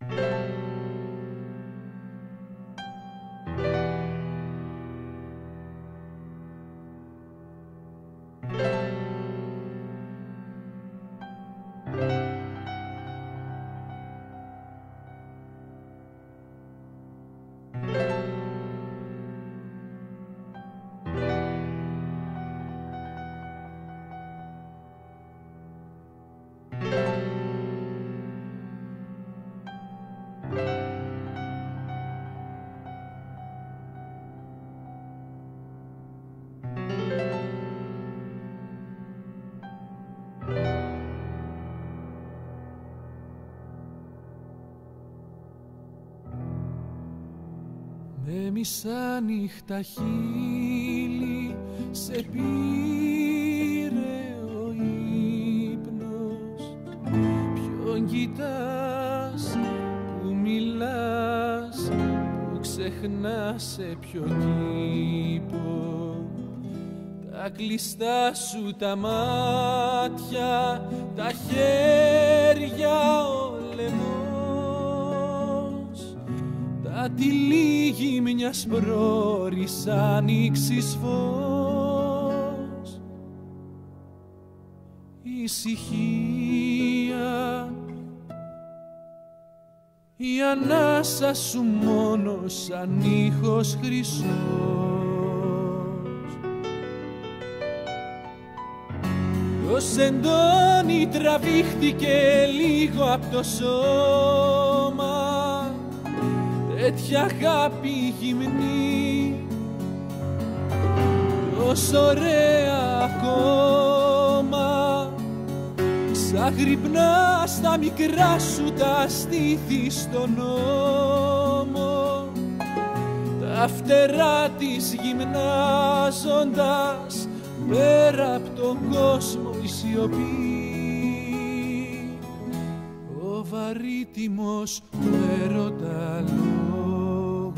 Με μισάνυχτα χείλη σε πήρε ο ύπνος. Ποιον κοιτάς που μιλάς, που ξεχνάς σε ποιον κήπο. Τα κλειστά σου τα μάτια, τα χέρια, ο λαιμός. Τα τυλίγει μιας πρόωρης άνοιξης φως. Ησυχία, η ανάσα σου μόνο σαν ήχος χρυσός. Το σεντόνι τραβήχτηκε λίγο απ' το σώμα, τέτοια αγάπη γυμνή, τόσο ωραία ακόμα. Ξαγρυπνά στα μικρά σου τα στήθη στον νόμο, τα φτερά της γυμνάζοντας πέρα απ' τον κόσμο η σιωπή. Ο βαρύτιμος του έρωτα λόγος.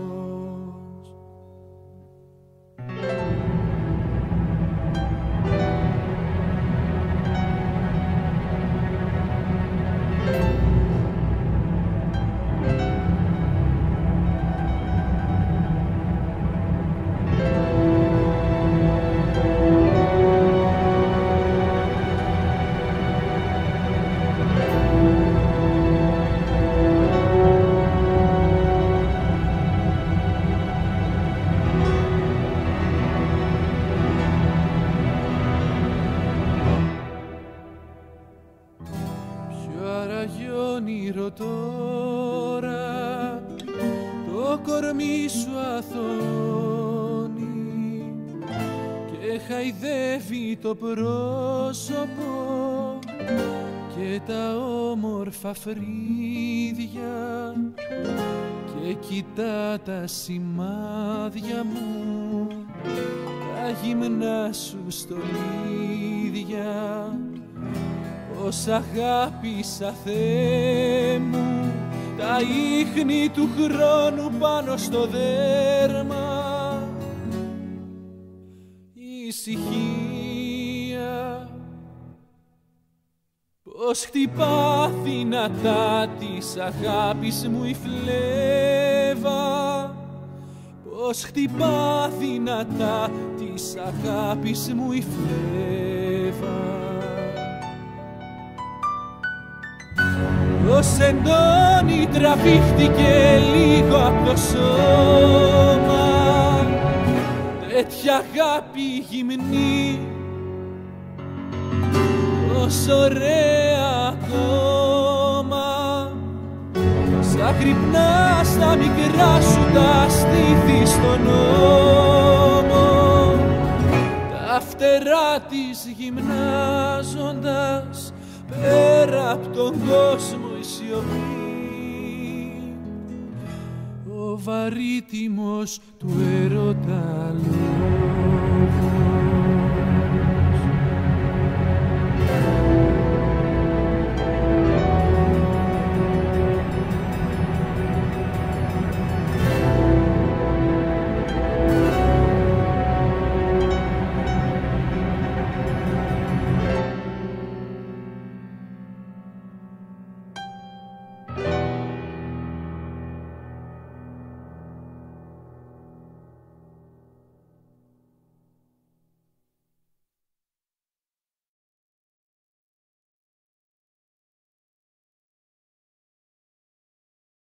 Όνειρο τώρα το κορμί σου αθώνει και χαϊδεύει το πρόσωπο και τα όμορφα φρύδια και κοιτά τα σημάδια μου, τα γυμνά σου στολίδια. Πως αγάπησα, Θεέ μου, τα ίχνη του χρόνου πάνω στο δέρμα. Ησυχία, πως χτυπά δυνατά της αγάπης μου η φλέβα. Πως χτυπά δυνατά της αγάπης μου η φλέβα. Το σεντόνι τραβήχτηκε λίγο απ' το σώμα, τέτοια αγάπη γυμνή, τόσο ωραία ακόμα. Ξαγρυπνά στα μικρά σου τα στήθη στον νόμο, τα φτερά της γυμνάζοντας πέρα απ' τον κόσμο η σιωπή. Ο βαρύτιμος του έρωτα λόγος.